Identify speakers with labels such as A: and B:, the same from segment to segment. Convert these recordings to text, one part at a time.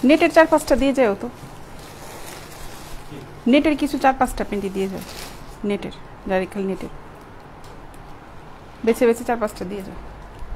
A: নেটের 4-5টা দিয়ে যাও তো, নেটের কিছু 4-5টা পেন্টি দিয়ে যাও, নেটের যারা খালি নেটের বেছে বেছে 4-5টা দিয়ে যাও।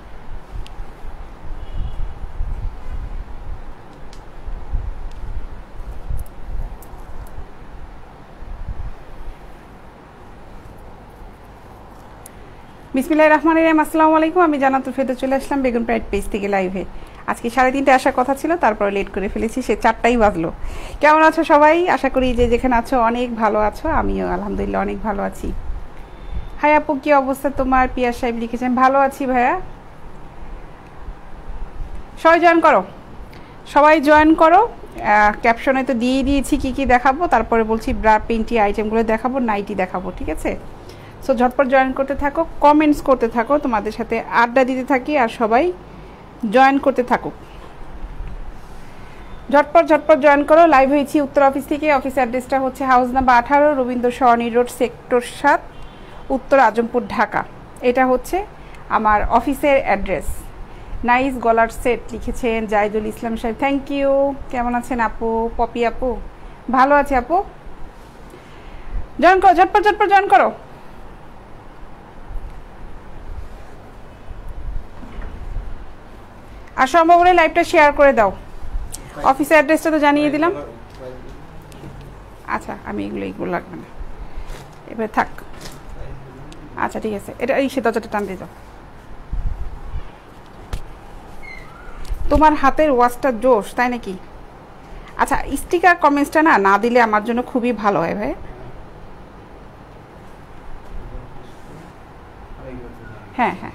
A: বিসমিল্লাহির রহমানির রহিম। আসসালামু আলাইকুম, আমি জান্নাতুল ফেরদৌস চলে আসলাম বেগুন প্রাইড পেজ থেকে লাইভে। আজকে 3:30 আসার কথা ছিল, তারপরে লেট করে ফেলেছি, সে 4টাই বাজলো। কেমন আছো সবাই? আশা করি যে যেখানে আছো অনেক ভালো আছো, আমিও আলহামদুলিল্লাহ অনেক ভালো আছি। হাই আপু, কি অবস্থা তোমার? পিয়াস সাহেব লিখেছেন ভালো আছি ভাইয়া। সবাই জয়েন করো, সবাই জয়েন করো। ক্যাপশনে তো দিয়ে দিয়েছি কি কি দেখাবো, তারপরে বলছি ব্রা পেন্টি আইটেমগুলো দেখাবো, নাইটি দেখাবো, ঠিক আছে? সো ঝটপট জয়েন করতে থাকো, কমেন্টস করতে থাকো, তোমাদের সাথে আড্ডা দিতে থাকি আর সবাই জয়েন করতে থাকো। ঝটপট ঝটপট জয়েন করো। লাইভ হয়েছি উত্তর অফিস থেকে। অফিস অ্যাড্রেসটা হচ্ছে house number 18, Rabindra Sarani road, sector 7, Uttar Azampur, Dhaka. এটা হচ্ছে আমার অফিসের অ্যাড্রেস। নাইস গলার সেট লিখেছেন জাহিদুল ইসলাম সাহেব, থ্যাংক ইউ। কেমন আছেন আপু? পপি আপু ভালো আছে আপু। জয়েন করো, ঝটপট ঝটপট জয়েন করো। আর সম্ভব হলে লাইভটা শেয়ার করে দাও। অফিসের অ্যাড্রেসটা তো জানিয়ে দিলাম। আচ্ছা, আমি এগুলো লাগবে না, এবার থাক। আচ্ছা ঠিক আছে, এটা এই সে দরজাটা টান দিয়ে দাও। তোমার হাতের ওয়াচটা জোশ, তাই নাকি? আচ্ছা, স্টিকার কমেন্টসটা না দিলে আমার জন্য খুবই ভালো হয় ভাই। হ্যাঁ হ্যাঁ,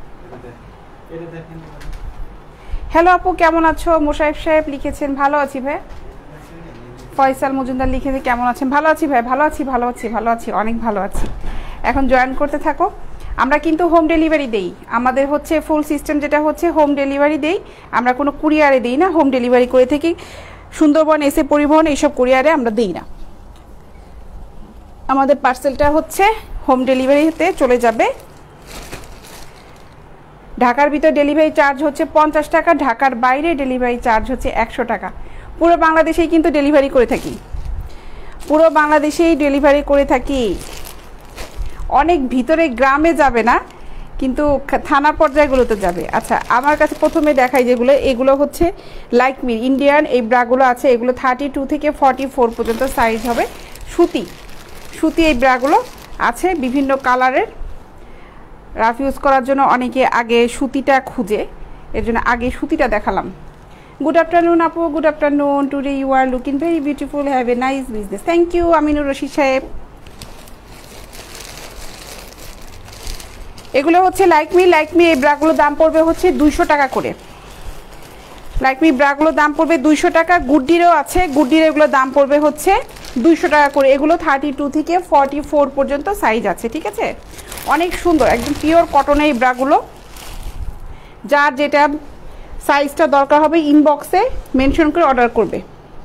A: হ্যালো আপু, কেমন আছো? মোশাইফ সাহেব লিখেছেন ভালো আছি ভাই। ফয়সাল মজুমদার লিখেছে কেমন আছেন? ভালো আছি ভাই, ভালো আছি ভালো আছি ভালো আছি, অনেক ভালো আছি। এখন জয়েন করতে থাকো। আমরা কিন্তু হোম ডেলিভারি দেই, আমাদের হচ্ছে ফুল সিস্টেম যেটা হচ্ছে হোম ডেলিভারি দেই। আমরা কোনো কুরিয়ারে দিই না, হোম ডেলিভারি করে থাকি। সুন্দরবন, এসে পরিবহন, এইসব কুরিয়ারে আমরা দিই না। আমাদের পার্সেলটা হচ্ছে হোম ডেলিভারিতে চলে যাবে। ঢাকার ভিতর ডেলিভারি চার্জ হচ্ছে 50 টাকা, ঢাকার বাইরে ডেলিভারি চার্জ হচ্ছে 100 টাকা। পুরো বাংলাদেশেই কিন্তু ডেলিভারি করে থাকি, পুরো বাংলাদেশেই ডেলিভারি করে থাকি। অনেক ভিতরে গ্রামে যাবে না, কিন্তু থানা পর্যায়গুলোতে যাবে। আচ্ছা, আমার কাছে প্রথমে দেখাই যেগুলো, এগুলো হচ্ছে লাইকমি ইন্ডিয়ান এই ব্রাগুলো আছে। এগুলো 32 থেকে 44 পর্যন্ত সাইজ হবে। সুতি সুতি এই ব্রাগুলো আছে বিভিন্ন কালারের। রাফ ইউজ করার জন্য অনেকে আগে সুতিটা খুঁজে, এর জন্য আগে সুতিটা দেখালাম। গুড আফটারনুন আপু, good afternoon. Today you are looking very beautiful, have a nice business. Thank you Aminur Rashid সাহেব। এগুলো হচ্ছে লাইকমি এই ব্রাগুলোর দাম পড়বে হচ্ছে 200 টাকা করে। লাইকমি ব্রাগুলোর দাম পড়বে 200 টাকা। গুড্ডিরও আছে, গুড্ডির এগুলোর দাম পড়বে হচ্ছে 200 টাকা করে। এগুলো 32 থেকে 44 পর্যন্ত সাইজ আছে, ঠিক আছে? অনেক সুন্দর, একদম পিওর কটনের এই ব্রাগুলো। যার যেটা সাইজটা দরকার হবে ইনবক্সে মেনশন করে অর্ডার করবে।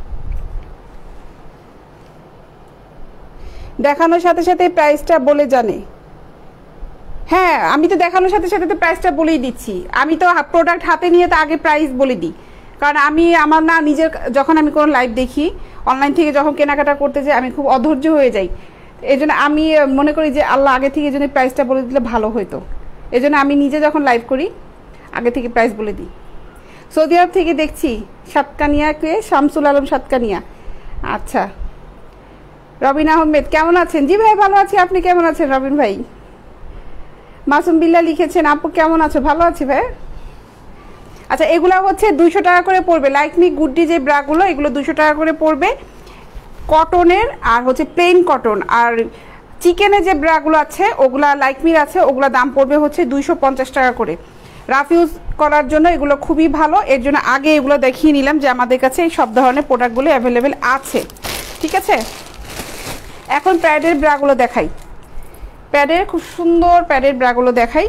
A: দেখানোর সাথে সাথে প্রাইসটা বলে জানে। হ্যাঁ, আমি তো দেখানোর সাথে সাথে তো প্রাইসটা বলেই দিচ্ছি। আমি তো প্রোডাক্ট হাতে নিয়ে তো আগে প্রাইস বলে দিই, কারণ আমি আমার না নিজের, যখন আমি কোনো লাইভ দেখি অনলাইন থেকে, যখন কেনাকাটা করতে যাই আমি খুব অধৈর্য হয়ে যাই। এই জন্য আমি মনে করি যে আল্লাহ আগে থেকে এই জন্য প্রাইসটা বলে দিলে ভালো হতো। এই জন্য আমি নিজে যখন লাইভ করি আগে থেকে প্রাইস বলে দিই। সৌদি আরব থেকে দেখছি সাতকানিয়াকে, শামসুল আলম সাতকানিয়া। আচ্ছা, রবিন আহমেদ কেমন আছেন? জি ভাই ভালো আছি, আপনি কেমন আছেন রবিন ভাই? মাসুম বিল্লাহ লিখেছেন আপু কেমন আছো? ভালো আছি ভাই। আচ্ছা, এগুলো হচ্ছে 200 টাকা করে পড়বে। লাইকমি গুড্ডি যে ব্রাগুলো, এগুলো 200 টাকা করে পড়বে কটনের, আর হচ্ছে প্লেন কটন। আর চিকেনের যে ব্রাগুলো আছে ওগুলা লাইকমির আছে, ওগুলো দাম পড়বে হচ্ছে 250 টাকা করে। রাফ ইউজ করার জন্য এগুলো খুবই ভালো। এর জন্য আগে এগুলো দেখিয়ে নিলাম যে আমাদের কাছে এই সব ধরনের প্রোডাক্টগুলো অ্যাভেলেবেল আছে, ঠিক আছে? এখন প্যাডের ব্রাগুলো দেখাই। প্যাডের খুব সুন্দর প্যাডের ব্রাগুলো দেখাই।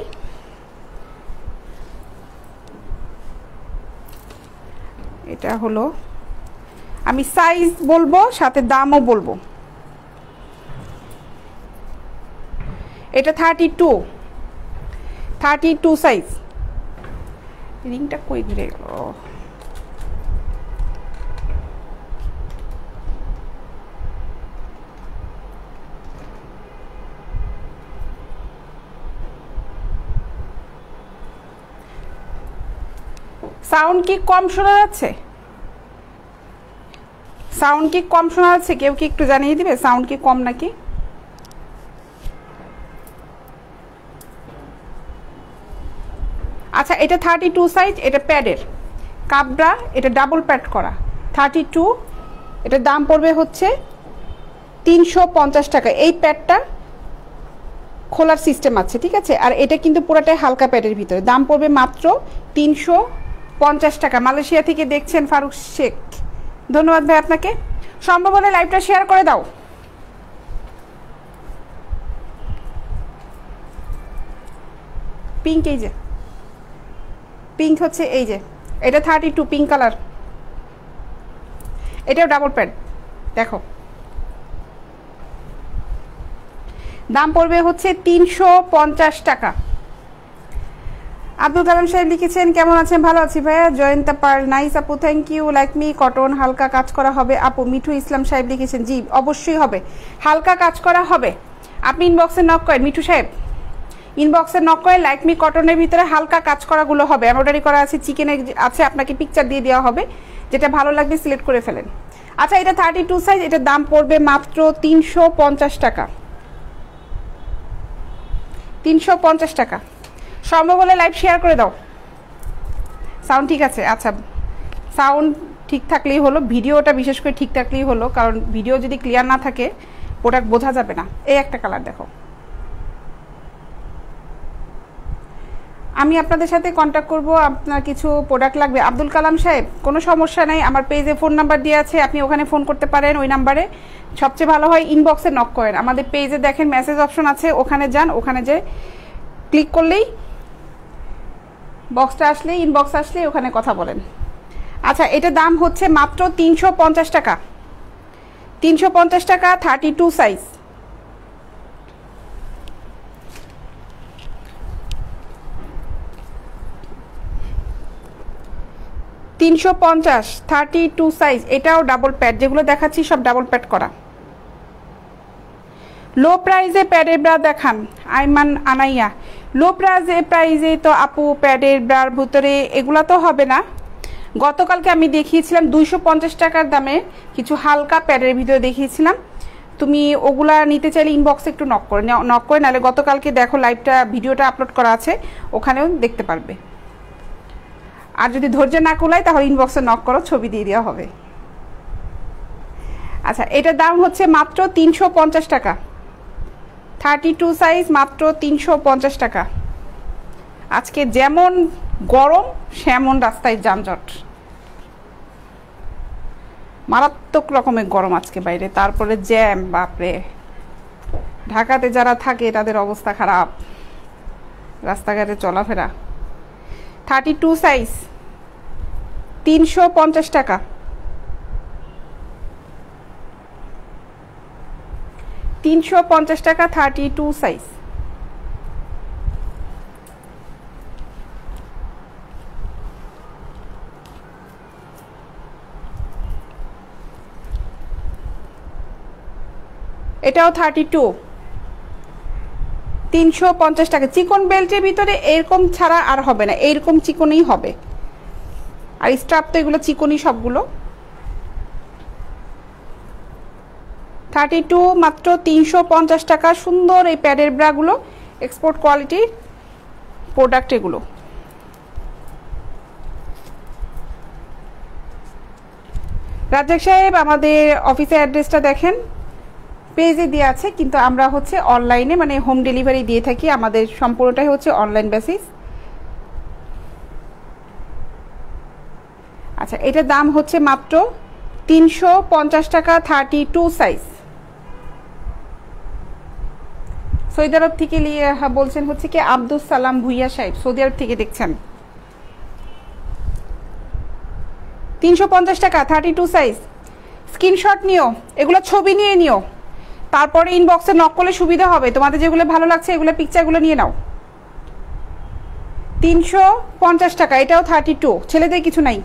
A: এটা হলো, আমি সাইজ বলবো সাথে দামও বলবো। এটা 32 সাইজ। রিংটা কই ঘুরে গেল? সাউন্ড কি কম শোনা যাচ্ছে? সাউন্ড কি কম শোনা যাচ্ছে? কেউ কি একটু জানিয়ে দিবে সাউন্ড কি কম নাকি? আচ্ছা, এটা 32 সাইজ, এটা প্যাডের কাপড়া, এটা ডাবল প্যাড করা 32, এটার দাম পড়বে হচ্ছে 350 টাকা। এই প্যাডটা খোলার সিস্টেম আছে, ঠিক আছে? আর এটা কিন্তু পুরোটাই হালকা প্যাডের ভিতরে, দাম পড়বে মাত্র 350 টাকা। মালয়েশিয়া থেকে দেখছেন ফারুক শেখ, ধন্যবাদ ভাই আপনাকে। সম্ভব হলে লাইভটা শেয়ার করে দাও। পিঙ্ক, এই যে পিঙ্ক হচ্ছে, এই যে এটা 32 পিঙ্ক কালার, এটাও ডাবল প্যাড। দেখো দাম পড়বে হচ্ছে 350 টাকা। আব্দুল কালাম সাহেব লিখেছেন কেমন আছেন? ভালো আছি ভাইয়া। জয়ন্তা পার্ল, নাইস আপু, thank you. Like me cotton, হালকা কাজ করা হবে আপু। মিঠু ইসলাম সাহেব লিখেছেন জি অবশ্যই হবে, হালকা কাজ করা হবে। আপনি ইনবক্সে নক করেন মিঠু সাহেব, ইনবক্সে নক করে লাইক মি কটনের ভিতরে হালকা কাজ করাগুলো হবে, এমব্রয়ডারি করা আছে, চিকেনের আছে, আপনাকে পিকচার দিয়ে দেওয়া হবে, যেটা ভালো লাগবে সিলেক্ট করে ফেলেন। আচ্ছা, এটা 32 সাইজ, এটার দাম পড়বে মাত্র 350 টাকা। 350 টাকা। সম্ভব হলে লাইভ শেয়ার করে দাও। সাউন্ড ঠিক আছে? আচ্ছা, সাউন্ড ঠিক থাকলেই হলো, ভিডিওটা বিশেষ করে ঠিক থাকলেই হলো, কারণ ভিডিও যদি ক্লিয়ার না থাকে প্রোডাক্ট বোঝা যাবে না। এই একটা কালার দেখো। আমি আপনাদের সাথে কন্ট্যাক্ট করব, আপনার কিছু প্রোডাক্ট লাগবে। আব্দুল কালাম সাহেব কোনো সমস্যা নাই, আমার পেজে ফোন নাম্বার দেওয়া আছে, আপনি ওখানে ফোন করতে পারেন। ওই নাম্বারে সবচেয়ে ভালো হয় ইনবক্সে নক করেন। আমাদের পেজে দেখেন মেসেজ অপশন আছে, ওখানে যান, ওখানে যে ক্লিক করলেই বক্সটা আসলেই, ইনবক্স আসলেই ওখানে কথা বলেন। আচ্ছা, এটা দাম হচ্ছে মাত্র 350 টাকা। 350 টাকা, 32 সাইজ। $350, 32 সাইজ। এটাও ডাবল প্যাড, যেগুলো দেখাচ্ছি সব ডাবল প্যাড করা। লো প্রাইজে প্যাডের ব্রা দেখান আইমান আনাইয়া। লো প্রাইজে তো আপু প্যাডের ব্রার ভিতরে এগুলা তো হবে না। গতকালকে আমি দেখিয়েছিলাম 250 টাকার দামে কিছু হালকা প্যাডের ভিতরে দেখিয়েছিলাম, তুমি ওগুলা নিতে চাইলে ইনবক্সে একটু নক করে নাহলে গতকালকে দেখো লাইভটা, ভিডিওটা আপলোড করা আছে, ওখানেও দেখতে পারবে। আর যদি ধৈর্য না কুলায় তাহলে ইনবক্সে নক করো, ছবি দিয়ে দেওয়া হবে। আচ্ছা, এটার দাম হচ্ছে মাত্র 350 টাকা। 32 সাইজ, মাত্র 350 টাকা। আজকে যেমন গরম সেমন রাস্তায় যানজট, মারাত্মক রকমের গরম আজকে বাইরে, তারপরে জ্যাম, বাপরে। ঢাকাতে যারা থাকে তাদের অবস্থা খারাপ, রাস্তাঘাটে চলাফেরা। 32 সাইজ, 350 টাকা। 350 টাকা, 32 সাইজ। এটাও 32, 350 টাকা। চিকন বেল্টের ভিতরে এরকম ছাড়া আর হবে না, এইরকম চিকনই হবে। আর স্ট্রাপ তো এগুলো চিকনই সবগুলো। 32, মাত্র 350 টাকা। সুন্দর এই প্যাডের ব্রাগুলো, এক্সপোর্ট কোয়ালিটির প্রোডাক্ট এগুলো। রাজ্জাক সাহেব, আমাদের অফিসের অ্যাড্রেসটা দেখেন, পেজে দেওয়া আছে, কিন্তু আমরা হচ্ছে অনলাইনে মানে হোম ডেলিভারি দিয়ে থাকি, আমাদের সম্পূর্ণটাই হচ্ছে অনলাইন বেসিস। আচ্ছা, এটার দাম হচ্ছে মাত্র 350 টাকা, 32 সাইজ। সৌদি আরব থেকে বলছেন হচ্ছে কি আব্দুল সালাম ভুইয়া সাহেব, সৌদি আরব থেকে দেখছেন। 350 টাকা, 32 সাইজ। স্ক্রিনশট নিও, এগুলো ছবি নিয়ে নিও, তারপরে ইনবক্সে নক করলে সুবিধা হবে। তোমাদের যেগুলো ভালো লাগছে এগুলো পিকচারগুলো নিয়ে নাও। 350 টাকা, এটাও 32। ছেলেদের কিছু নাই।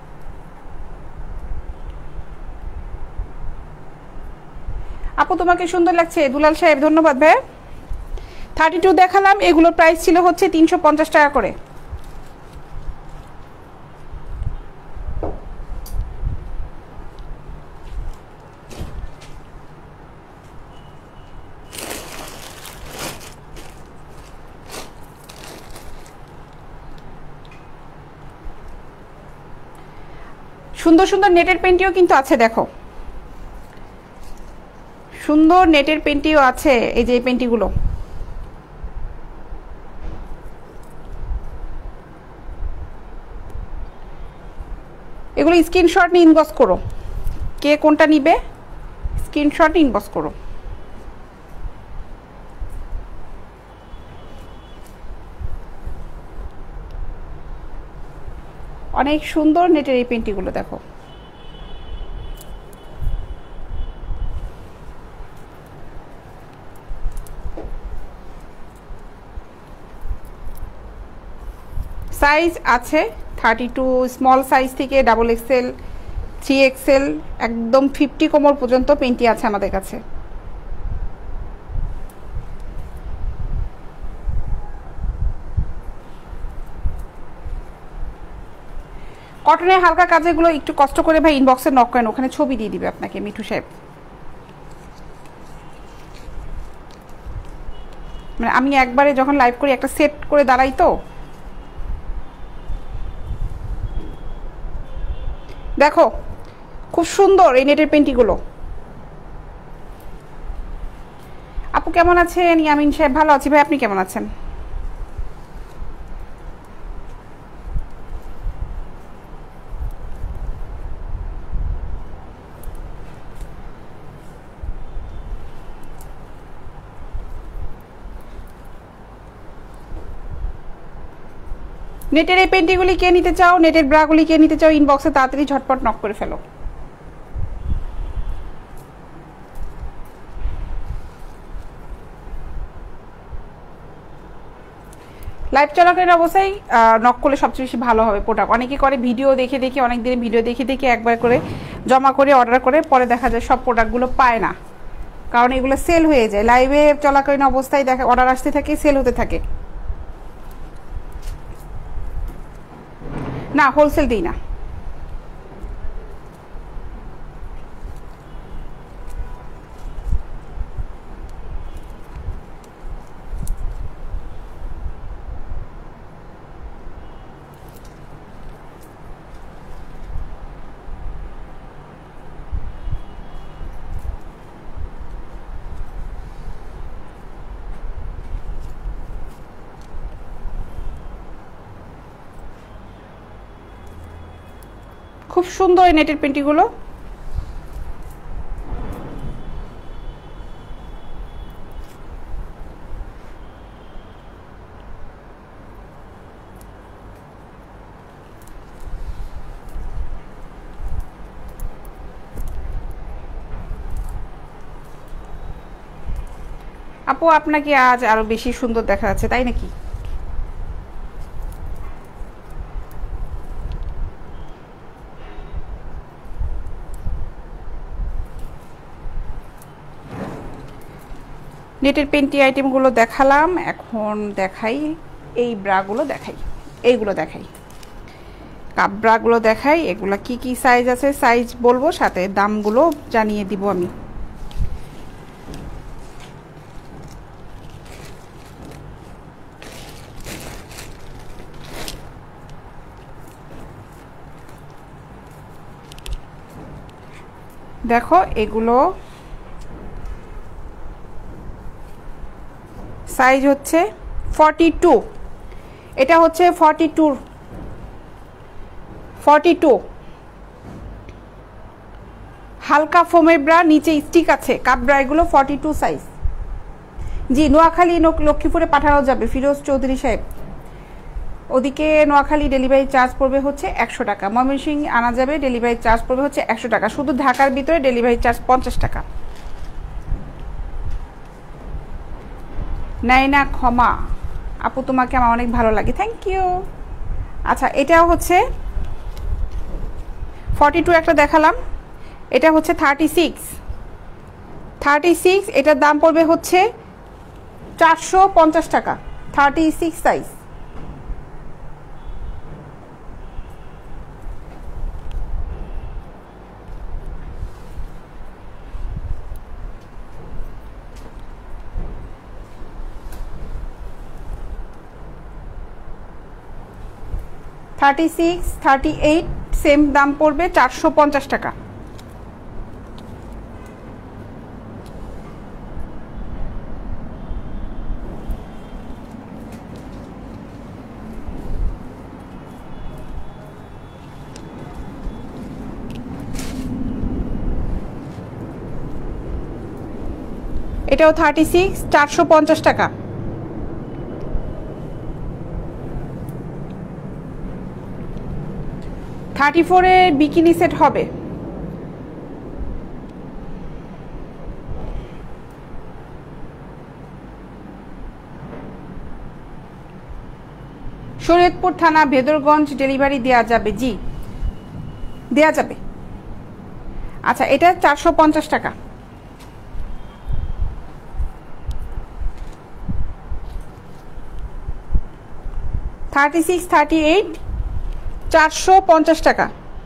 A: আপু তোমাকে সুন্দর লাগছে, দুলাল সাহেব, ধন্যবাদ ভাই। 32 দেখালাম, এগুলোর প্রাইস ছিল হচ্ছে 350 টাকা করে। সুন্দর সুন্দর নেটের পেন্টিও কিন্তু আছে, দেখো সুন্দর নেটের পেন্টিও আছে। এই যে এই পেন্টিগুলো, এগুলো স্ক্রিনশট নিয়ে ইনবক্স করো, কে কোনটা নিবে স্ক্রিনশট ইনবক্স করো। অনেক সুন্দর নেটের এই পেন্টিগুলো দেখো। সাইজ আছে 32, স্মল সাইজ থেকে ডাবল এক্সেল, 3XL, একদম 50 কোমর পর্যন্ত পেন্টি আছে আমাদের কাছে। কটনের হালকা কাজেগুলো একটু কষ্ট করে ভাই ইনবক্সে নক করেন, ওখানে ছবি দিয়ে দিবে আপনাকে মিঠু সাহেব। মানে আমি একবারে যখন লাইভ করি একটা সেট করে দাঁড়াই, তো দেখো খুব সুন্দর এই নেটের পেন্টিগুলো। আপু কেমন আছেন? ইয়ামিন সাহেব ভালো আছি ভাই, আপনি কেমন আছেন? নেটের এই পেন্টিগুলি কে নিতে চাও, নেটের ব্রাগুলি কে নিতে চাও, ইনবক্সে তাড়াতাড়ি ঝটপট নক করে ফেলো। লাইভ চলাকালীন অবস্থায় নক করলে সবচেয়ে বেশি ভালো হবে প্রোডাক্ট। অনেকে করে ভিডিও দেখে দেখে, অনেক দিনের ভিডিও দেখে দেখে একবার করে জমা করে অর্ডার করে, পরে দেখা যায় সব প্রোডাক্টগুলো পায় না, কারণ এগুলো সেল হয়ে যায়। লাইভে চলাকালীন অবস্থায় দেখা অর্ডার আসতে থাকে, সেল হতে থাকে। না হোলসেল দিই না। খুব সুন্দর এই নেটের পেন্টিগুলো। আপু আপনাকে আজ আরো বেশি সুন্দর দেখা যাচ্ছে, তাই নাকি? নেটের পেন্টি আইটেমগুলো দেখালাম, এখন দেখাই এই ব্রাগুলো, দেখাই এইগুলো, দেখাই কাপ ব্রাগুলো দেখাই। এগুলো কি কি সাইজ আছে সাইজ বলবো, সাথে দামগুলো জানিয়ে দিব আমি। দেখো এগুলো সাইজ হচ্ছে 42, এটা হচ্ছে 42 হালকা ফোমের ব্রা, নিচে স্টিক আছে কাপ ব্রা, এগুলো 42 সাইজ। জি নোয়াখালী লক্ষ্মীপুরে পাঠানো যাবে ফিরোজ চৌধুরী সাহেব। ওদিকে নোয়াখালী ডেলিভারি চার্জ পড়বে হচ্ছে 100 টাকা, ময়মনসিংহ আনা যাবে ডেলিভারি চার্জ পড়বে হচ্ছে 100 টাকা, শুধু ঢাকার ভিতরে ডেলিভারি চার্জ 50 টাকা। নাই না ক্ষমা আপু, তোমাকে আমার অনেক ভালো লাগে, থ্যাংক ইউ। আচ্ছা এটাও হচ্ছে 42 একটা দেখালাম, এটা হচ্ছে 36, এটার দাম পড়বে হচ্ছে 450 টাকা, 36 সাইজ। সেম দাম পড়বে 450 টাকা। এটাও 36 450 টাকা। থার্টি ফোরে বিকিনি সেট হবে। শরীয়তপুর থানা ভেদরগঞ্জ ডেলিভারি দেয়া যাবে? জি দেয়া যাবে। আচ্ছা এটা 450 টাকা। 36 38 450 টাকা।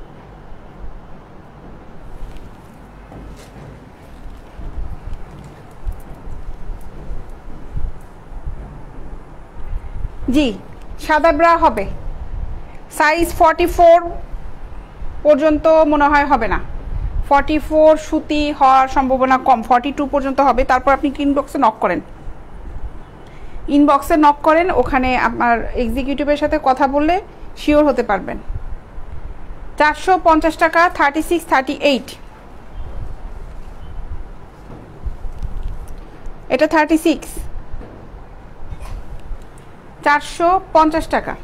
A: জি সাদা ব্রা হবে, সাইজ 44 পর্যন্ত মনে হয় হবে না, 44 সুতি হওয়ার সম্ভাবনা কম, 42 পর্যন্ত হবে। তারপর আপনি ইনবক্সে নক করেন, ইনবক্সে নক করেন, ওখানে আপনার এক্সিকিউটিভের সাথে কথা বললে শিওর হতে পারবেন। 450 টাকা 36 38। এটা 36 450 টাকা।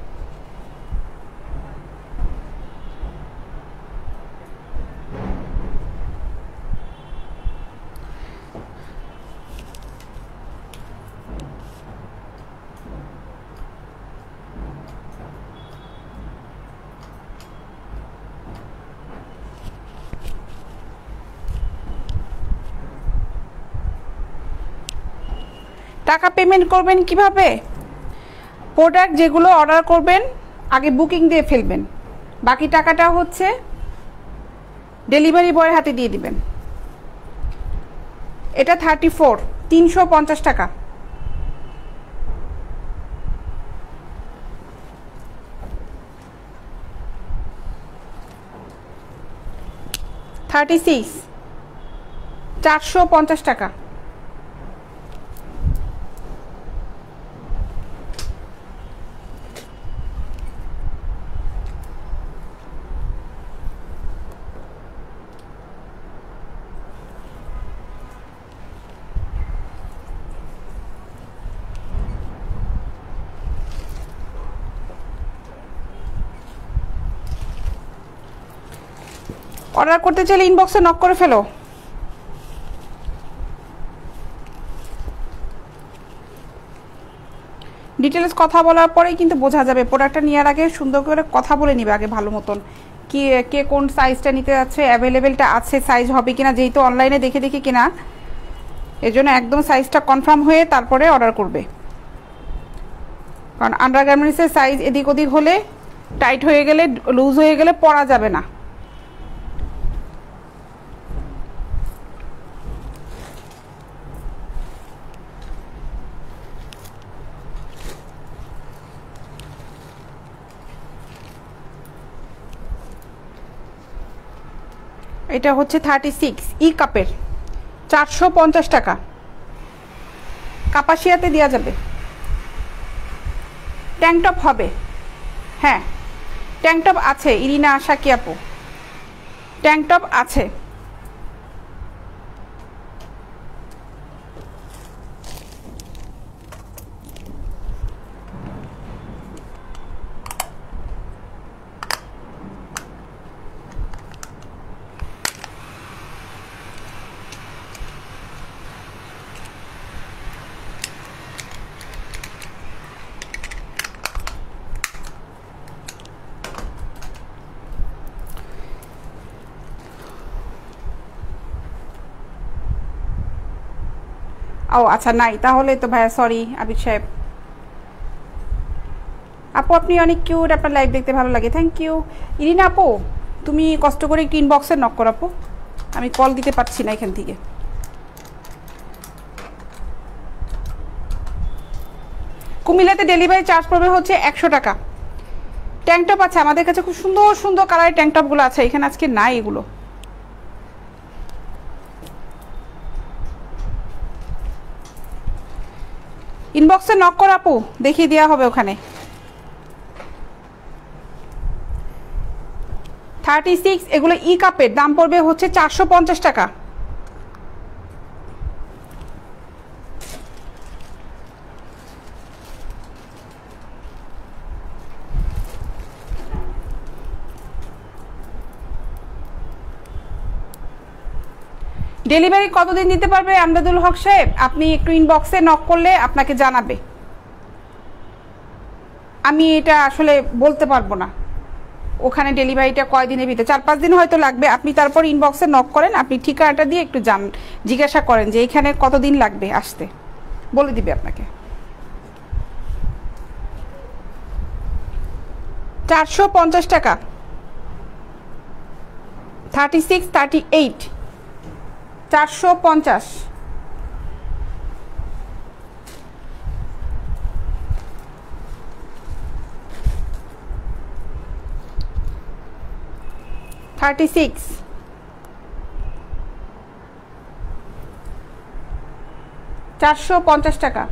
A: টাকা পেমেন্ট করবেন কিভাবে? প্রোডাক্ট যেগুলো অর্ডার করবেন আগে বুকিং দিয়ে ফেলবেন, বাকি টাকাটা হচ্ছে ডেলিভারি বয়ের হাতে দিয়ে দিবেন। এটা 34 350 টাকা। থার্টি সিক্স 450 টাকা। অর্ডার করতে চাইলে ইনবক্সে নক করে ফেলো। ডিটেলস কথা বলার পরেই কিন্তু বোঝা যাবে, প্রোডাক্টটা নেওয়ার আগে সুন্দর করে কথা বলে নিবে আগে ভালো মতন, কি কে কোন সাইজটা নিতে যাচ্ছে, অ্যাভেলেবেলটা আছে, সাইজ হবে কিনা, যেহেতু অনলাইনে দেখে দেখে কিনা, এর জন্য একদম সাইজটা কনফার্ম হয়ে তারপরে অর্ডার করবে। কারণ আন্ডারগার্মেন্টসের সাইজ এদিক ওদিক হলে, টাইট হয়ে গেলে, লুজ হয়ে গেলে পরা যাবে না। এটা হচ্ছে 36 ই কাপের 450 টাকা। কাপাসিয়াতে দেওয়া যাবে। ট্যাঙ্কটপ হবে, হ্যাঁ ট্যাঙ্কটপ আছে, ইরিনা আশা কি আপু ট্যাঙ্কটপ আছে। ও আচ্ছা নাই, তাহলে তো ভাইয়া সরি আবিদ সাহেব। আপু আপনি অনেক কিউট, আপনার লাইভ দেখতে ভালো লাগে, থ্যাংক ইউ। ইরিনা আপু তুমি কষ্ট করে একটু ইনবক্সে নক করো আপু, আমি কল দিতে পারছি না এখান থেকে। কুমিল্লাতে ডেলিভারি চার্জ পড়বে হচ্ছে 100 টাকা। ট্যাঙ্ক টপ আছে আমাদের কাছে, খুব সুন্দর সুন্দর কালারের ট্যাঙ্ক টপগুলো আছে, এখানে আজকে নাই এগুলো। ইনবক্সে নক কর আপু, দেখিয়ে দেওয়া হবে ওখানে। 36 এগুলো ই কাপের, দাম পড়বে হচ্ছে 450 টাকা। ডেলিভারি কতদিন দিতে পারবে আমদাদুল হক সাহেব? আপনি একটু ইনবক্সে নক করলে আপনাকে জানাবে। আমি এটা আসলে বলতে পারবো না ওখানে ডেলিভারিটা কয়দিনের ভিতরে, 4-5 দিন হয়তো লাগবে। আপনি তারপর ইনবক্সে নক করেন, আপনি ঠিকানাটা দিয়ে একটু জিজ্ঞাসা করেন যে এইখানে কতদিন লাগবে আসতে, বলে দিবে আপনাকে। 450 টাকা। 36, 38, 450। টাকা।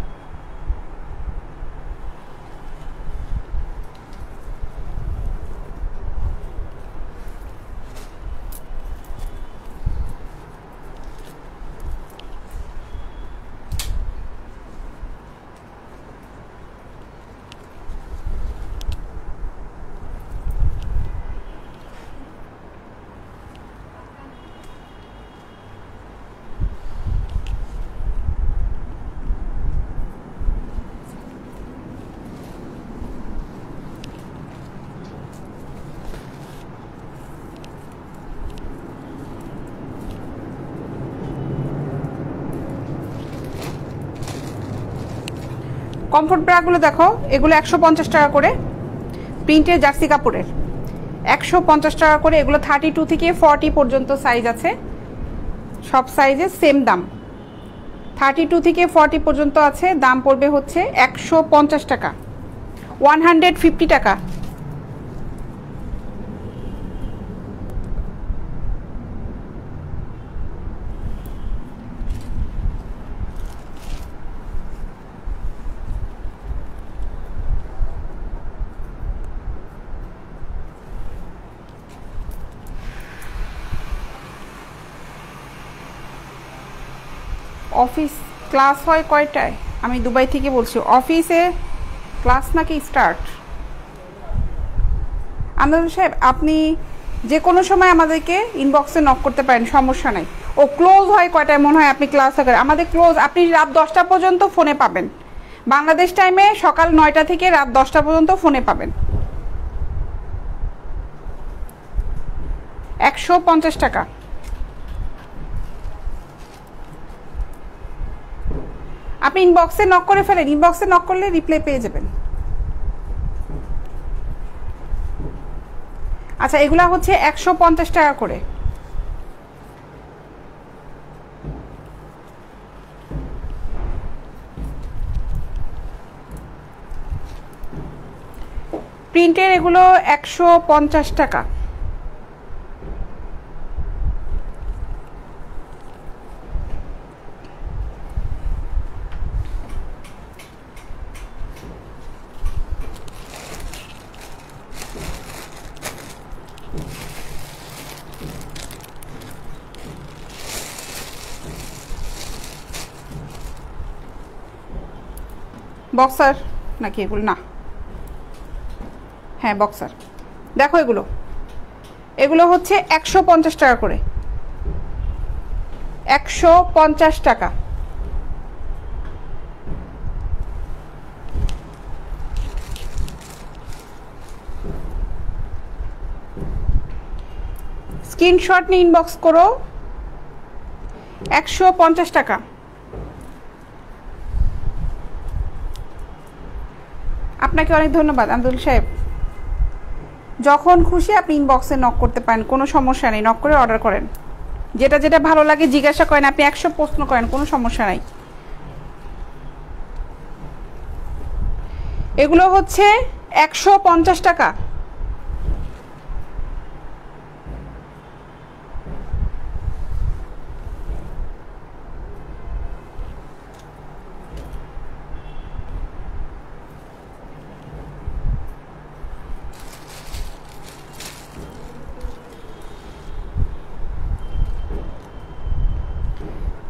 A: কমফোর্ট ব্রাগুলো দেখো, এগুলো 150 টাকা করে, প্রিন্টের জার্সি কাপড়ের, 150 টাকা করে। এগুলো 32 থেকে 40 পর্যন্ত সাইজ আছে, সব সাইজে সেম দাম। 32 থেকে 40 পর্যন্ত আছে, দাম পড়বে হচ্ছে 150 টাকা, 150 টাকা। অফিস ক্লাস হয় কয়টায়? আমি দুবাই থেকে বলছি। অফিসে ক্লাস নাকি স্টার্ট? আমদাদুল সাহেব আপনি যে কোনো সময় আমাদেরকে ইনবক্সে নক করতে পারেন, সমস্যা নাই। ও ক্লোজ হয় কয়টায় মনে হয় আপনি ক্লাসে করেন? আমাদের ক্লোজ আপনি রাত 10টা পর্যন্ত ফোনে পাবেন, বাংলাদেশ টাইমে সকাল 9টা থেকে রাত 10টা পর্যন্ত ফোনে পাবেন। 150 টাকা। আপনি ইনবক্সে নক করে ফেলেন, ইনবক্সে নক করলে রিপ্লাই পেয়ে যাবেন। আচ্ছা, এগুলা হচ্ছে 150 টাকা করে। প্রিন্টের এগুলো 150 টাকা। বক্সার নাকি এগুলো? না, হ্যাঁ বক্সার। দেখো এগুলো, এগুলো হচ্ছে 150 টাকা করে, 150 টাকা। স্ক্রিনশট নিয়ে ইনবক্স করো। 150 টাকা। আপনাকে অনেক ধন্যবাদ আমদাদুল সাহেব। যখন খুশি আপনি ইনবক্সে নক করতে পারেন, কোনো সমস্যা নেই, নক করে অর্ডার করেন। যেটা যেটা ভালো লাগে জিজ্ঞাসা করেন, আপনি 100 প্রশ্ন করেন, কোনো সমস্যা নাই। এগুলো হচ্ছে 150 টাকা।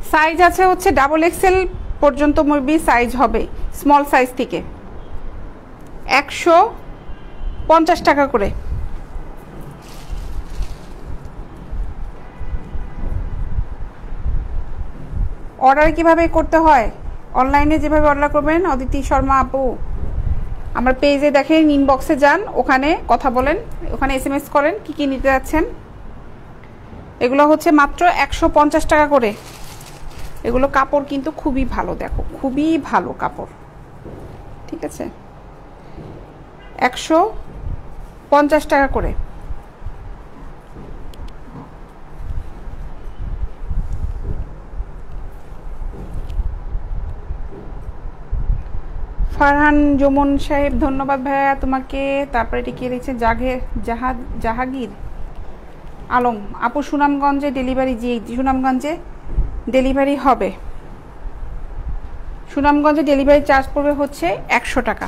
A: সাইজ আছে হচ্ছে ডাবল এক্সেল পর্যন্ত মেবি সাইজ হবে, স্মল সাইজ থেকে 150 টাকা করে। অর্ডার কিভাবে করতে হয়? অনলাইনে যেভাবে অর্ডার করবেন অদিতি শর্মা আপু, আমার পেজে দেখেন, ইনবক্সে যান, ওখানে কথা বলেন, ওখানে SMS করেন কি কি নিতে যাচ্ছেন। এগুলো হচ্ছে মাত্র 150 টাকা করে। এগুলো কাপড় কিন্তু খুবই ভালো, দেখো খুবই ভালো কাপড়, ঠিক আছে, 150 টাকা করে। ফারহান জমুন সাহেব ধন্যবাদ ভাইয়া তোমাকে। তারপরে এটি কে লিখছে? জাহাঙ্গীর আলম আপু, সুনামগঞ্জে ডেলিভারি? জি, সুনামগঞ্জে ডেলিভারি হবে। সুনামগঞ্জে ডেলিভারি চার্জ পড়বে হচ্ছে 100 টাকা।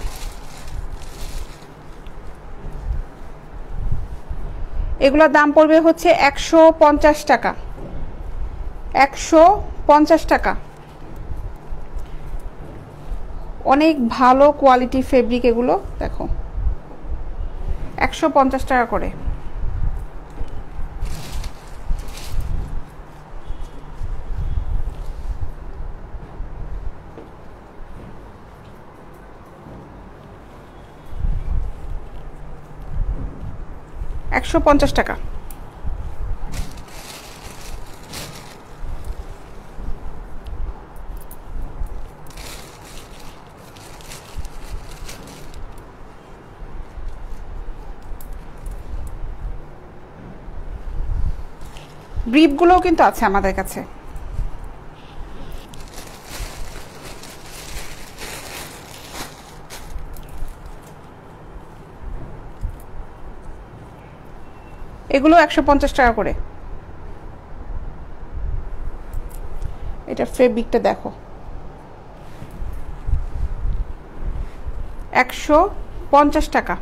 A: এগুলোর দাম পড়বে হচ্ছে 150 টাকা, 150 টাকা। অনেক ভালো কোয়ালিটি ফেব্রিক এগুলো, দেখো 150 টাকা করে। $150 টাকা। ব্রিফগুলোও কিন্তু আছে আমাদের কাছে। এগুলো 150 টাকা করে। এটা ফেব্রিকটা দেখো, 150 টাকা।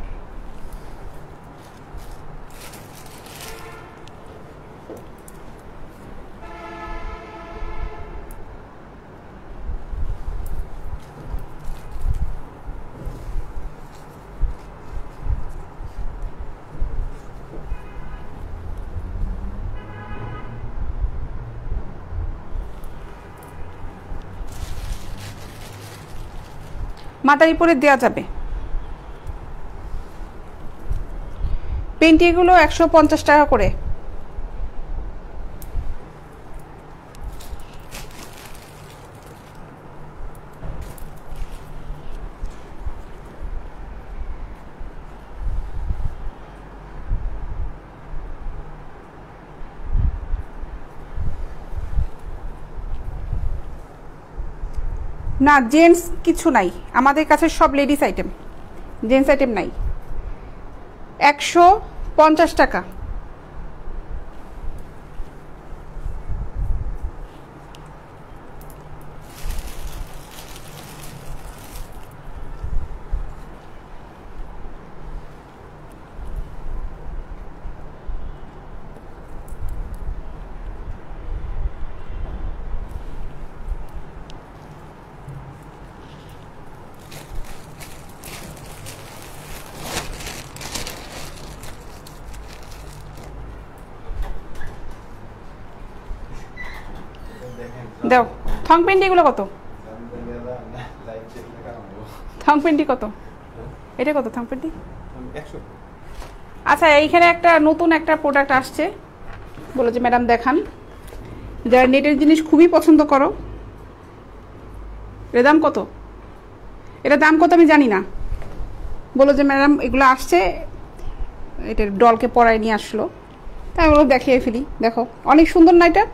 A: মাদারীপুরে দেওয়া যাবে। পেন্টিগুলো 150 টাকা করে। না, জেন্টস কিছু নাই আমাদের কাছে, সব লেডিস আইটেম, জেন্টস আইটেম নাই। 150 টাকা। দাও থং পেন্টি, এগুলো কত? থং পেন্টি কত? এটা কত থং পেন্টি?
B: 100।
A: আচ্ছা, এইখানে একটা নতুন একটা প্রোডাক্ট আসছে, বলো যে ম্যাডাম দেখান, যারা নেটের জিনিস খুবই পছন্দ করো। এর দাম কত? এটার দাম কত আমি জানি না, বলো যে ম্যাডাম এগুলো আসছে, এটার ডলকে পরায় নিয়ে আসলো, তাই ওগুলো দেখিয়ে ফেলি। দেখো অনেক সুন্দর না এটা?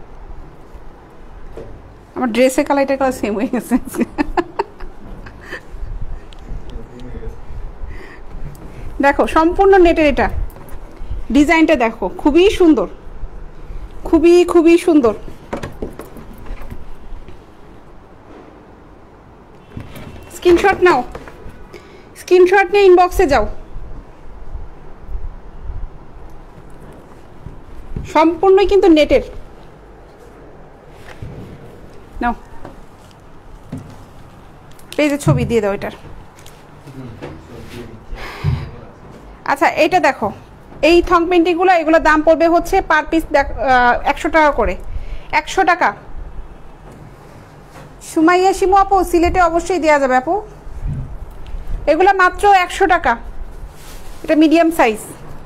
A: আমার ড্রেসের কালারটা সেম হয়ে গেছে। দেখো সম্পূর্ণ নেটের, এটা ডিজাইনটা দেখো খুবই সুন্দর, খুবই খুবই সুন্দর। স্ক্রিনশট নাও, স্ক্রিনশট নিয়ে ইনবক্সে যাও। সম্পূর্ণই কিন্তু নেটের, পেজে ছবি দিয়ে দাও এটার। আচ্ছা এটা দেখো, এই থং পেন্টিংগুলো এগুলো দাম পড়বে হচ্ছে পার পিস 100 টাকা করে। 100 টাকা। সুমাইয়া শিমু আপু, সিলেটে অবশ্যই দেওয়া যাবে আপু। এগুলো মাত্র 100 টাকা। এটা মিডিয়াম সাইজ।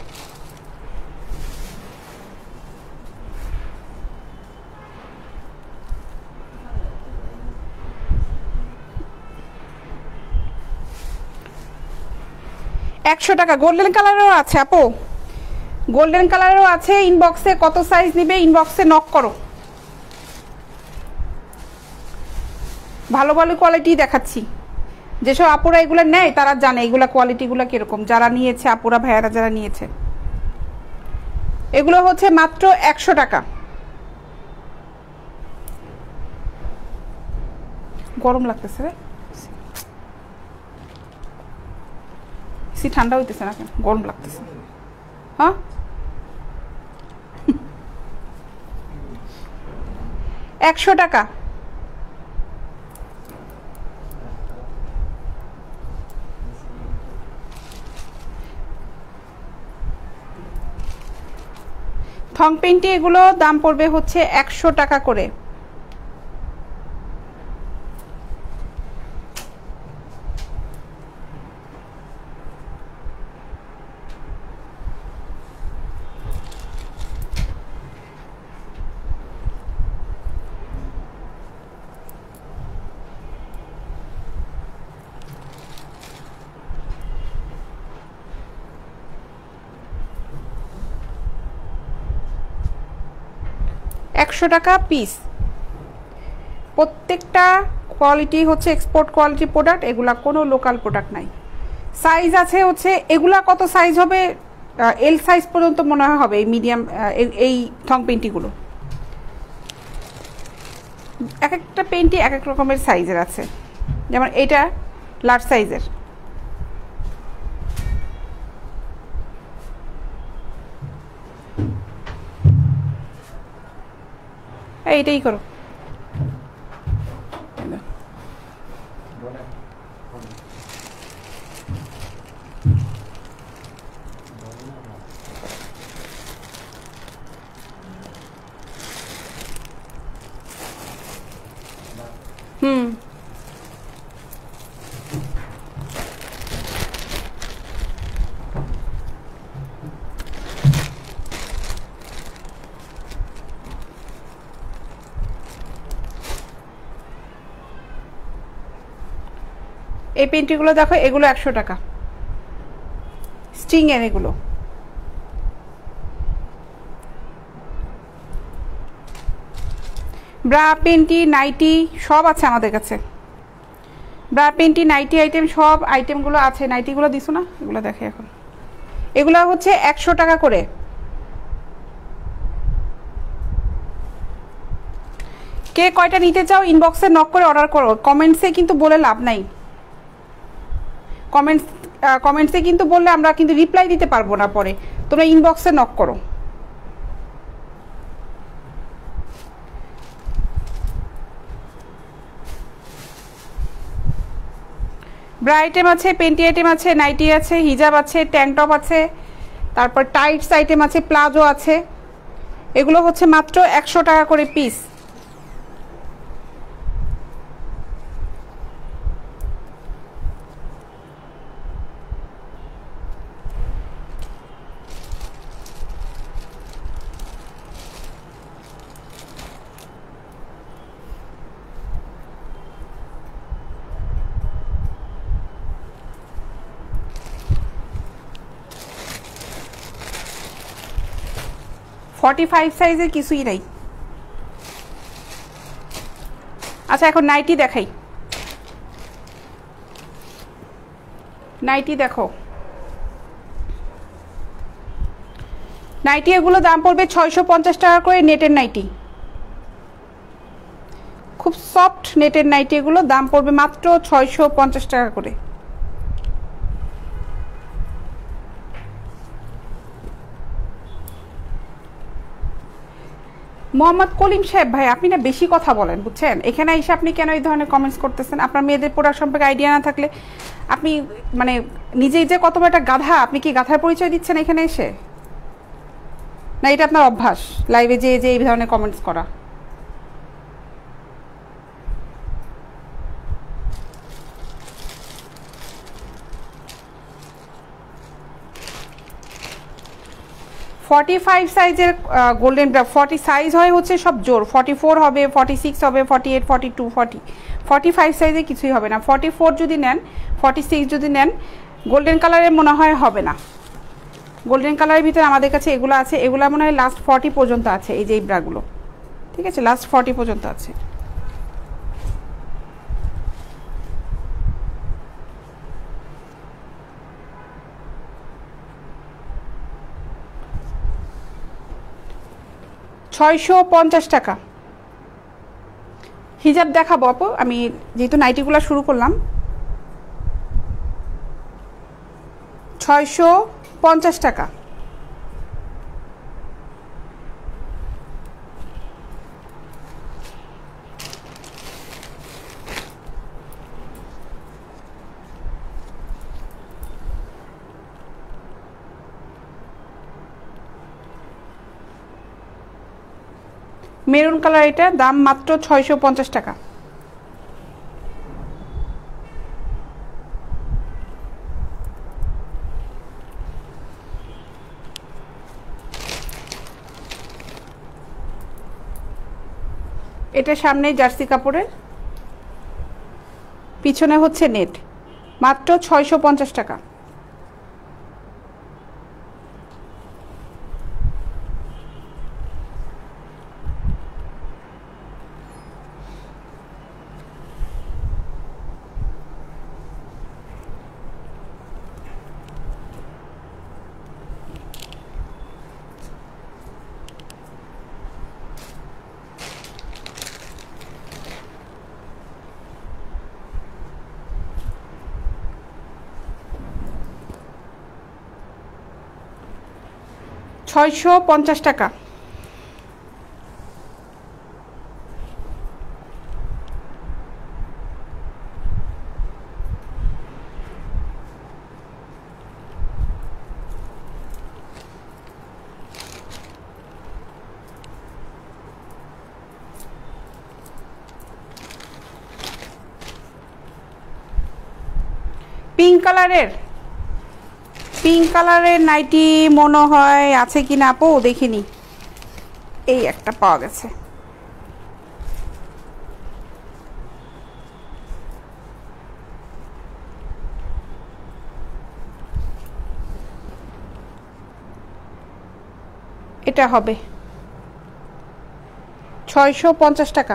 A: টাকা। গোল্ডেন কালারেরও আছে আপু, গোল্ডেন কালারেরও আছে। ইনবক্সে কত সাইজ নিবে ইনবক্সে নক করো। ভালো ভালো কোয়ালিটি দেখাচ্ছি। যেসব আপুরা এগুলো নেয় তারা জানে এগুলা কোয়ালিটিগুলো কিরকম, যারা নিয়েছে আপুরা ভাইয়ারা যারা নিয়েছে। এগুলো হচ্ছে মাত্র 100 টাকা। গরম লাগতেছে রে, ঠান্ডা হইতেছে না কেন, গরম লাগতেছে। হ্যাঁ 100 টাকা। থং পেন্টি এগুলো দাম পড়বে হচ্ছে 100 টাকা করে। টাকা পিস। প্রত্যেকটা কোয়ালিটি হচ্ছে এক্সপোর্ট কোয়ালিটি প্রোডাক্ট, এগুলা কোনো লোকাল প্রোডাক্ট নাই। সাইজ আছে হচ্ছে, এগুলা কত সাইজ হবে, এল সাইজ পর্যন্ত মনে হয় হবে এই মিডিয়াম এই থং পেন্টিগুলো। এক একটা পেন্টি এক এক রকমের সাইজের আছে, যেমন এটা লার্জ সাইজের। এইটাই করো। এই পেন্টিগুলো দেখো, এগুলো 100 টাকা। স্ট্রিং এর এগুলো। ব্রা পেন্টি নাইটি সব আছে আমাদের কাছে। ব্রা পেন্টি নাইটি আইটেম সব আইটেমগুলো আছে। নাইটিগুলো দিছো না, এগুলো দেখে এখন। এগুলো হচ্ছে 100 টাকা করে। কে কয়টা নিতে চাও ইনবক্সে নক করে অর্ডার করো। কমেন্টসে কিন্তু বলে লাভ নাই। কমেন্টসে কিন্তু বললে আমরা কিন্তু রিপ্লাই দিতে পারবো না পরে। তোমরা ইনবক্সে নক করো। ব্রা আইটেম আছে, পেন্টি আইটেম আছে, নাইটি আছে, হিজাব আছে, ট্যাঙ্ক টপ আছে, তারপর টাইটস আইটেম আছে, প্লাজো আছে। এগুলো হচ্ছে মাত্র 100 টাকা করে পিস। ফর্টি 45 সাইজের কিছুই নাই। আচ্ছা এখন নাইটি দেখাই। নাইটি দেখো, নাইটি এগুলো দাম পড়বে 650 টাকা করে। নেটের নাইটি, খুব সফট নেটের নাইটি, এগুলো দাম পড়বে মাত্র 650 টাকা করে। মোহাম্মদ কলিম সাহেব ভাই, আপনি না বেশি কথা বলেন বুঝছেন। এখানে এসে আপনি কেন এই ধরনের কমেন্টস করতেছেন? আপনার মেয়েদের প্রোডাক্ট সম্পর্কে আইডিয়া না থাকলে আপনি মানে নিজেই যে কত বড় একটা গাধা, আপনি কি গাধার পরিচয় দিচ্ছেন এখানে এসে? না এটা আপনার অভ্যাস লাইভে যে এই ধরনের কমেন্টস করা? ফর্টি ফাইভ সাইজের গোল্ডেন 40 সাইজ হয় হচ্ছে সব জোর, 44 হবে, 46 হবে, 48, 42, 45 সাইজে কিছুই হবে না। 44 যদি নেন, 46 যদি নেন, গোল্ডেন কালারের মনে হয় হবে না। গোল্ডেন কালারের ভিতরে আমাদের কাছে এগুলো আছে, এগুলো মনে হয় লাস্ট 40 পর্যন্ত আছে, এই যে এই ব্রাগুলো, ঠিক আছে, লাস্ট 40 পর্যন্ত আছে। $650 হিজাব দেখাবো আপু, আমি যেহেতু নাইটিগুলো শুরু করলাম। $650। মেরুন কালার, এটা দাম মাত্র $650। এটা সামনে জার্সি কাপড়ের, পিছনে হচ্ছে নেট, মাত্র $650। $650। পিঙ্ক কালারের নাইটি মনে হয় আছে কি না আপু, দেখিনি। এই একটা পাওয়া গেছে। এটা হবে $650।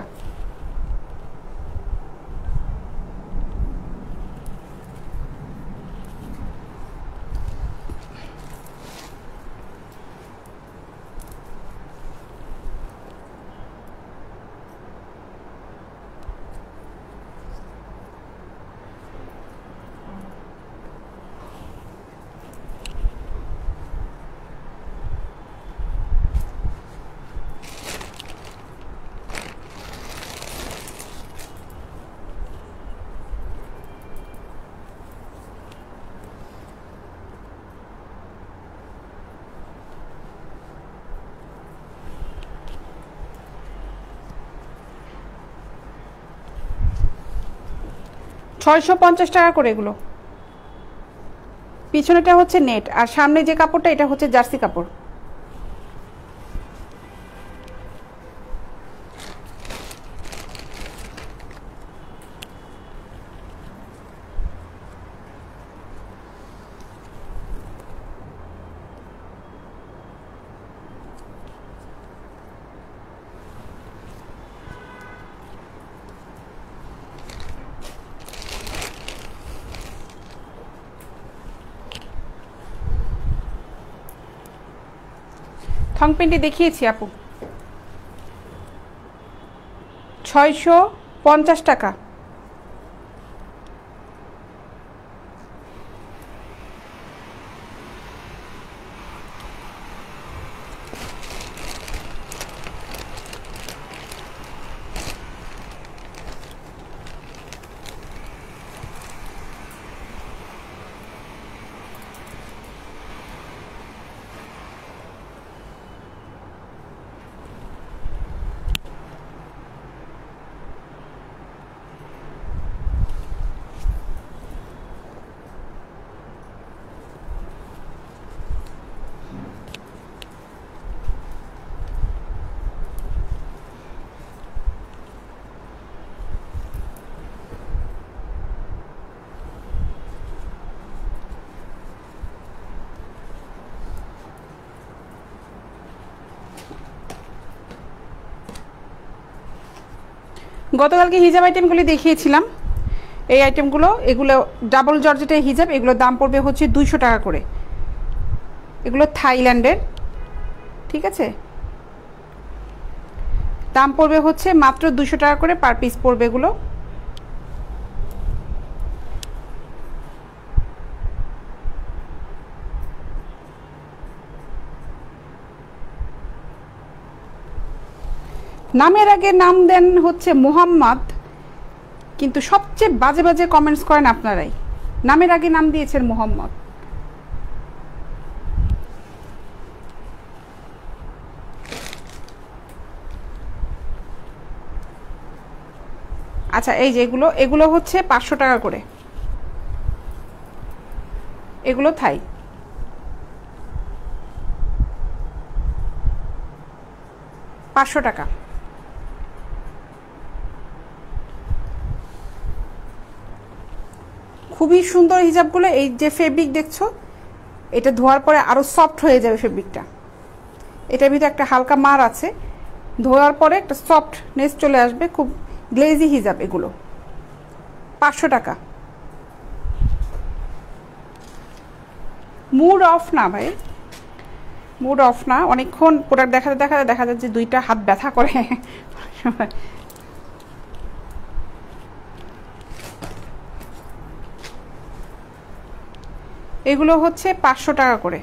A: $650 করে এগুলো। পিছনেটা হচ্ছে নেট, আর সামনে যে কাপড়টা এটা হচ্ছে জার্সি কাপড়। থং প্যান্টি দেখিয়েছি আপু, $650। গতকালকে হিজাব আইটেমগুলি দেখিয়েছিলাম, এই আইটেমগুলো, এগুলো ডাবল জর্জেটের হিজাব, এগুলোর দাম পড়বে হচ্ছে 200 টাকা করে। এগুলো থাইল্যান্ডের, ঠিক আছে, দাম পড়বে হচ্ছে মাত্র 200 টাকা করে পার পিস পড়বে এগুলো। নামের আগে নাম দেন হচ্ছে মোহাম্মদ, কিন্তু সবচেয়ে বাজে বাজে কমেন্টস করেন আপনারাই। নামের আগে নাম দিয়েছেন মোহাম্মদ। আচ্ছা, এই যে এগুলো হচ্ছে 500 টাকা করে, এগুলো থাই। টাকা। খুবই সুন্দর হিজাবগুলো। এই যে ফেব্রিক দেখছো, এটা ধোয়ার পরে আরো সফট হয়ে যাবে ফেব্রিকটা। এটার ভিতরে একটা হালকা মার আছে, ধোয়ার পরে একটা সফটনেস চলে আসবে, খুব গ্লেজি হিজাব এগুলো। 500 টাকা। মুড অফ না ভাই, মুড অফ না, অনেকক্ষণ প্রোডাক্ট দেখাতে দেখাতে দেখা যাচ্ছে 2টা হাত ব্যথা করে। এগুলো হচ্ছে 500 টাকা করে।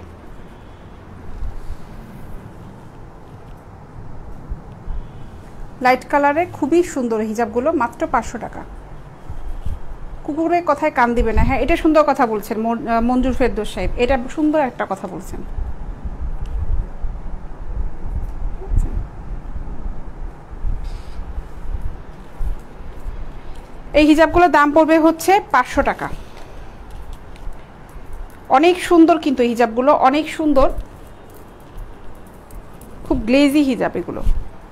A: লাইট কালারে খুবই সুন্দর হিজাবগুলো, মাত্র 500 টাকা। কুকুরের কথায় কান দিবে না। হ্যাঁ, এটা সুন্দর কথা বলছেন মঞ্জুর ফেরদৌস সাহেব, এটা সুন্দর একটা কথা বলছেন। এই হিজাবগুলোর দাম পড়বে হচ্ছে 500 টাকা। অনেক সুন্দর কিন্তু হিজাবগুলো, অনেক সুন্দর, খুব গ্লেজি হিজাব এগুলো।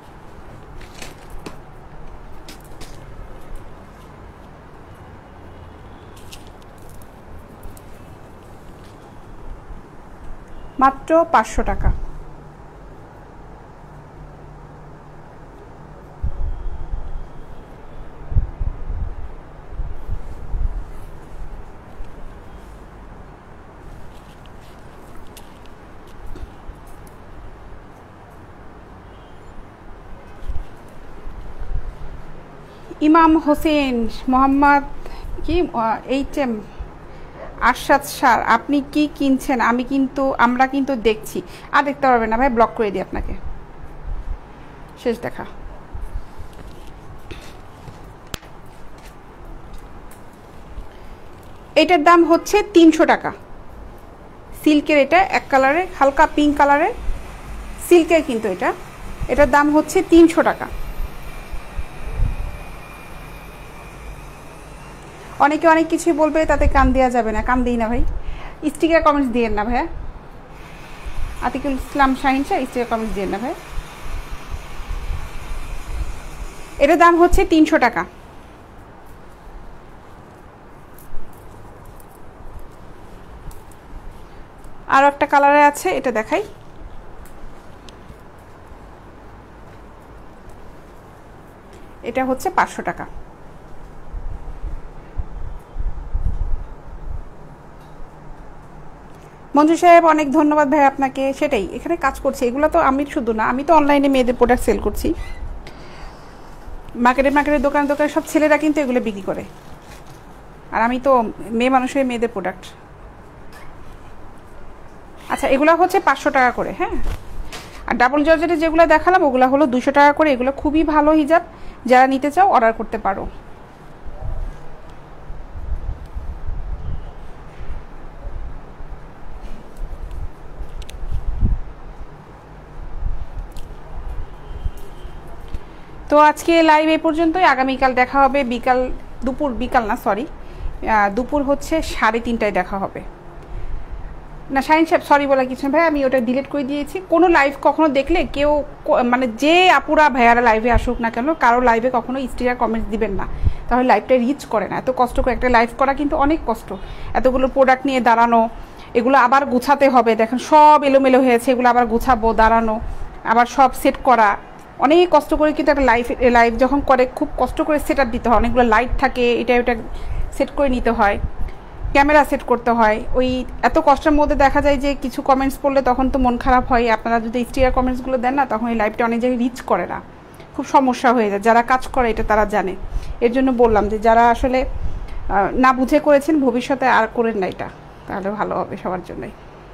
A: মাত্র 500 টাকা। ইমাম হোসেন মোহাম্মদ কি এইচএম আরশাদ স্যার, আপনি কি কিনছেন? আমরা কিন্তু দেখছি। আর দেখতে পারবেন না ভাই, ব্লক করে দিই আপনাকে। শেষ দেখা। এটার দাম হচ্ছে 300 টাকা। সিল্কের, এটা এক কালারের, হালকা পিঙ্ক কালারের সিল্কের, কিন্তু এটার দাম হচ্ছে 300 টাকা। অনেকে অনেক কিছুই বলবে, তাতে কান দেওয়া যাবে না। কান দিই না ভাই, স্টিকার কমেন্টস দিয়েন না ভাইয়া। Atikul Islam Shahin sir, sticker comments দিয়েন না ভাই। এটার দাম হচ্ছে 300 টাকা। আরও একটা কালারে আছে, এটা দেখাই। এটা হচ্ছে 500 টাকা। মঞ্জু সাহেব, অনেক ধন্যবাদ ভাই আপনাকে। সেটাই, এখানে কাজ করছে এগুলো। তো আমি শুধু না, আমি তো অনলাইনে মেয়েদের প্রোডাক্ট সেল করছি। মার্কেটের দোকানে সব ছেলেরা কিন্তু এগুলো বিক্রি করে, আর আমি তো মেয়ে মানুষের মেয়েদের প্রোডাক্ট। আচ্ছা, এগুলো হচ্ছে 500 টাকা করে। হ্যাঁ, আর ডাবল জর্জেটে যেগুলো দেখালাম ওগুলো হলো 200 টাকা করে। এগুলো খুবই ভালো হিজাব, যারা নিতে চাও অর্ডার করতে পারো। তো আজকে লাইভ এই পর্যন্তই। আগামীকাল দেখা হবে দুপুর হচ্ছে 3:30টায় দেখা হবে। না শাহিন সাহেব, সরি বলা কিছু ভাই, আমি ওটা ডিলিট করে দিয়েছি। কোনো লাইভ কখনো দেখলে কেউ, মানে যে আপুরা ভাইয়ারা লাইভে আসুক না কেন, কারো লাইভে কখনো স্টিকার কমেন্টস দিবেন না, তাহলে লাইভটা রিচ করে না। এত কষ্ট করে একটা লাইভ করা কিন্তু অনেক কষ্ট। এতগুলো প্রোডাক্ট নিয়ে দাঁড়ানো, এগুলো আবার গুছাতে হবে। দেখেন সব এলোমেলো হয়েছে, এগুলো আবার গুছাবো, দাঁড়ানো, আবার সব সেট করা, অনেক কষ্ট করে কিন্তু একটা লাইভ যখন করে খুব কষ্ট করে সেট আপ দিতে হয়, অনেকগুলো লাইট থাকে, এটা ওটা সেট করে নিতে হয়, ক্যামেরা সেট করতে হয়। ওই এত কষ্টের মধ্যে দেখা যায় যে কিছু কমেন্টস পড়লে তখন তো মন খারাপ হয়। আপনারা যদি স্টিয়ার কমেন্টসগুলো দেন না, তখন এই লাইভটা অনেক জায়গায় রিচ করে না, খুব সমস্যা হয়ে যায়। যারা কাজ করে এটা তারা জানে। এর জন্য বললাম যে যারা আসলে না বুঝে করেছেন ভবিষ্যতে আর করেন না এটা, তাহলে ভালো হবে সবার জন্যই।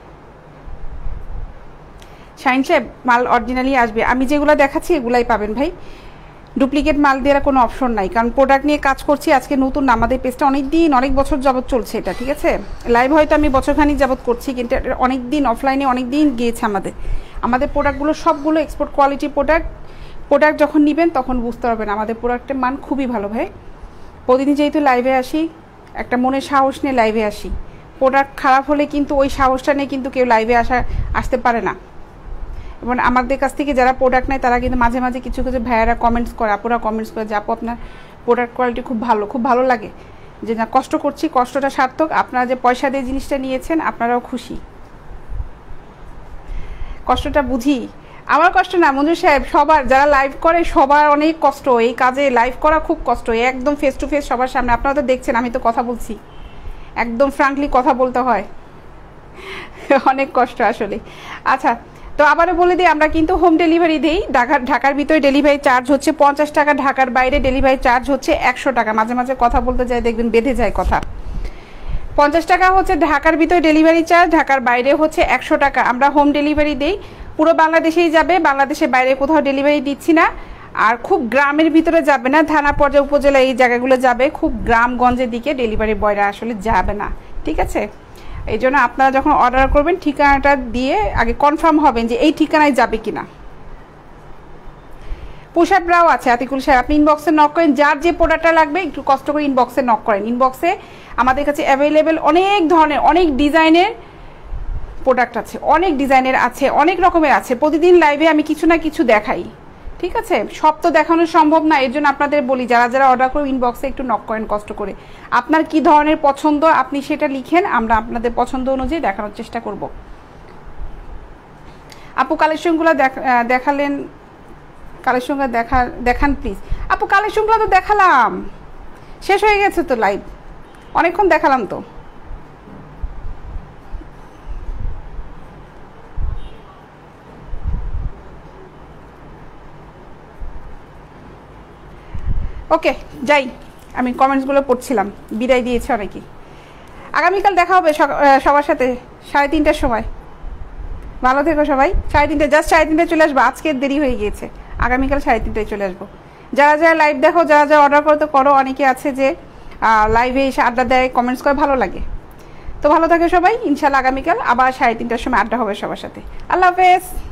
A: শাইন সাহেব মাল অরিজিনালি আসবে, আমি যেগুলো দেখাচ্ছি এগুলাই পাবেন ভাই, ডুপ্লিকেট মাল দেওয়ার কোনো অপশন নাই। কারণ প্রোডাক্ট নিয়ে কাজ করছি আজকে নতুন, আমাদের পেজটা অনেক বছর যাবত চলছে এটা, ঠিক আছে। লাইভ হয়তো আমি বছরখানিক যাবত করছি, কিন্তু অনেক দিন অফলাইনে অনেক দিন গিয়েছে আমাদের প্রোডাক্টগুলো সবগুলো এক্সপোর্ট কোয়ালিটি প্রোডাক্ট যখন নেবেন তখন বুঝতে পারবেন আমাদের প্রোডাক্টের মান খুবই ভালো ভাই। প্রতিদিন যেহেতু লাইভে আসি, একটা মনের সাহস নিয়ে লাইভে আসি। প্রোডাক্ট খারাপ হলে কিন্তু ওই সাহসটা নিয়ে কিন্তু কেউ লাইভে আসতে পারে না। এবং আমাদের কাছ থেকে যারা প্রোডাক্ট নেয় তারা কিন্তু মাঝে মাঝে কিছু ভাইয়ারা কমেন্টস করে, আপুরা কমেন্টস করে যে আপু আপনার প্রোডাক্ট কোয়ালিটি খুব ভালো লাগে, যে না কষ্ট করছি, কষ্টটা সার্থক, আপনারা যে পয়সা দিয়ে জিনিসটা নিয়েছেন আপনারাও খুশি। কষ্টটা বুঝি, আমার কষ্ট না মঞ্জুর সাহেব, সবার যারা লাইভ করে সবার অনেক কষ্ট। এই কাজে লাইভ করা খুব কষ্ট, একদম ফেস টু ফেস সবার সামনে। আপনারা তো দেখছেন আমি তো কথা বলছি, একদম ফ্রাঙ্কলি কথা বলতে হয়, অনেক কষ্ট আসলে। আচ্ছা, তো আবারও বলে দিই আমরা কিন্তু হোম ডেলিভারি দিই। ঢাকার ভিতরে ডেলিভারি চার্জ হচ্ছে 50 টাকা, ঢাকার বাইরে ডেলিভারি চার্জ হচ্ছে 100 টাকা। মাঝে মাঝে কথা বলতে যাই দেখবেন বেঁধে যায় কথা। 50 টাকা হচ্ছে ঢাকার ভিতরে ডেলিভারি চার্জ, ঢাকার বাইরে হচ্ছে 100 টাকা। আমরা হোম ডেলিভারি দিই, পুরো বাংলাদেশেই যাবে, বাংলাদেশের বাইরে কোথাও ডেলিভারি দিচ্ছি না। আর খুব গ্রামের ভিতরে যাবে না, থানা পর্যায়ে উপজেলা এই জায়গাগুলো যাবে, খুব গ্রামগঞ্জের দিকে ডেলিভারি বয়রা আসলে যাবে না, ঠিক আছে। এই জন্য আপনারা যখন অর্ডার করবেন ঠিকানাটা দিয়ে আগে কনফার্ম হবেন যে এই ঠিকানায় যাবে কিনা। পোশাকরাও আছে আতিকুল সাহেব, আপনি ইনবক্সে নক করেন, যার যে প্রোডাক্টটা লাগবে একটু কষ্ট করে ইনবক্সে নক করেন। ইনবক্সে আমাদের কাছে অ্যাভেলেবেল অনেক ধরনের অনেক ডিজাইনের প্রোডাক্ট আছে, অনেক ডিজাইনের আছে, অনেক রকমের আছে। প্রতিদিন লাইভে আমি কিছু না কিছু দেখাই, ঠিক আছে। সব তো দেখানো সম্ভব না, এর জন্য আপনাদের বলি যারা যারা অর্ডার করবেন ইনবক্সে একটু নক করেন কষ্ট করে। আপনার কি ধরনের পছন্দ আপনি সেটা লিখেন, আমরা আপনাদের পছন্দ অনুযায়ী দেখানোর চেষ্টা করব। আপু কালেকশনগুলো দেখালেন, কালেকশনগুলো দেখান প্লিজ। আপু কালেকশনগুলো তো দেখালাম, শেষ হয়ে গেছে তো লাইভ, অনেকক্ষণ দেখালাম তো। ওকে যাই, আমি কমেন্টসগুলো পড়ছিলাম, বিদায় দিয়েছে অনেকেই। আগামীকাল দেখা হবে সবার সাথে 3:30টার সময়। ভালো থেকো সবাই। 3:30, জাস্ট 3:30টায় চলে আসবো, আজকে দেরি হয়ে গিয়েছে, আগামীকাল 3:30টায় চলে আসবো। যারা যারা লাইভ দেখো, যারা যারা অর্ডার করতে করো, অনেকে আছে যে লাইভে এসে আড্ডা দেয়, কমেন্টস করে, ভালো লাগে। তো ভালো থাকে সবাই, ইনশাল্লাহ আগামীকাল আবার 3:30টার সময় আড্ডা হবে সবার সাথে। আল্লাহ হাফেজ।